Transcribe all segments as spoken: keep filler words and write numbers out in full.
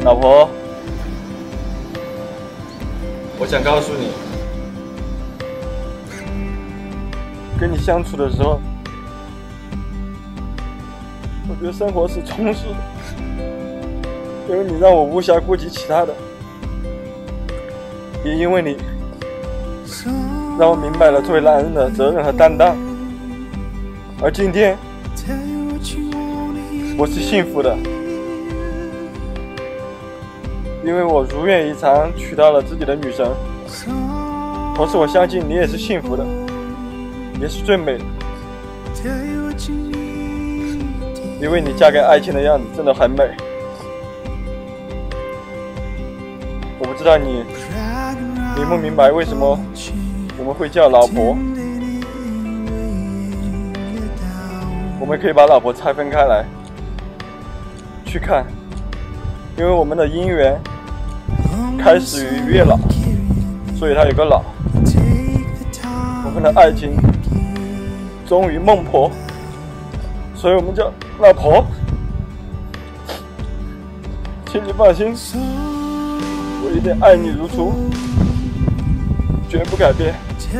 老婆，我想告诉你，跟你相处的时候，我觉得生活是充实的，因为你让我无暇顾及其他的，也因为你让我明白了作为男人的责任和担当。而今天，我是幸福的，因为我如愿以偿娶到了自己的女神。同时我相信你也是幸福的，也是最美的，因为你嫁给爱情的样子真的很美。我不知道你明不明白为什么我们会叫老婆。我们可以把老婆拆分开来去看，因为我们的姻缘开始于月老，所以它有个老。我们的爱情终于孟婆，所以我们叫老婆。请你放心，我一定爱你如初，绝不改变。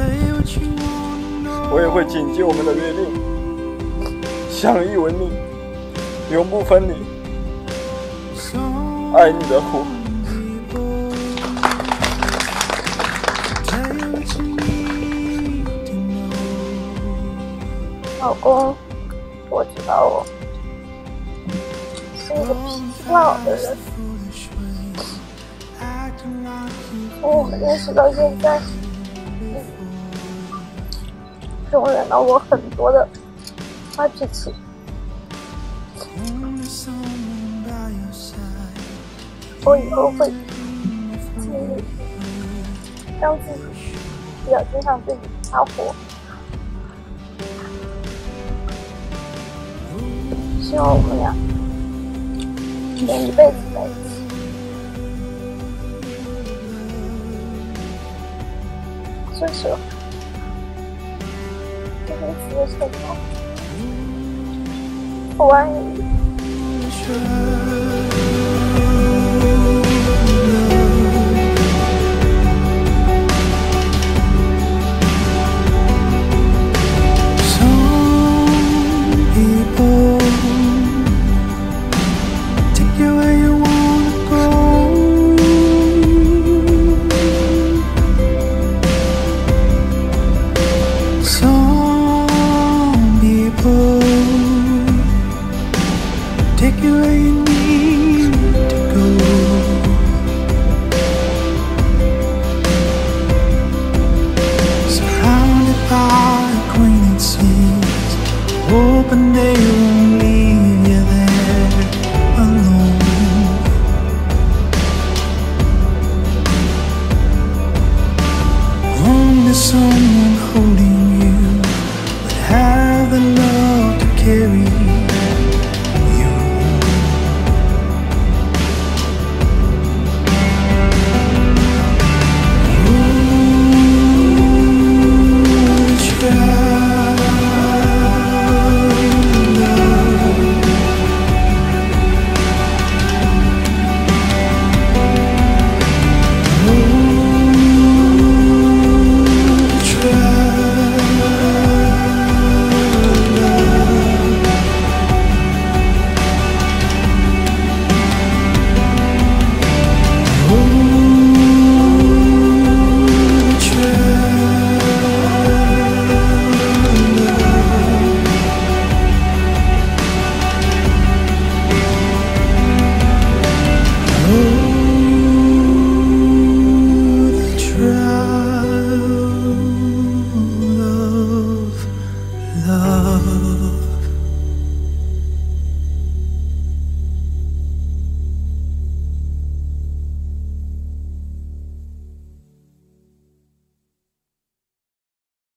我也会谨记我们的约定，相依为命，永不分离。爱你的虎。 老公，我知道我是一个脾气不好的人，从我们认识到现在，你容忍了我很多的发脾气。我以后会尽力让自己不要经常对你发火。希望我们俩能一辈子在一起。说实话，这辈子的承诺，我爱你。 Open day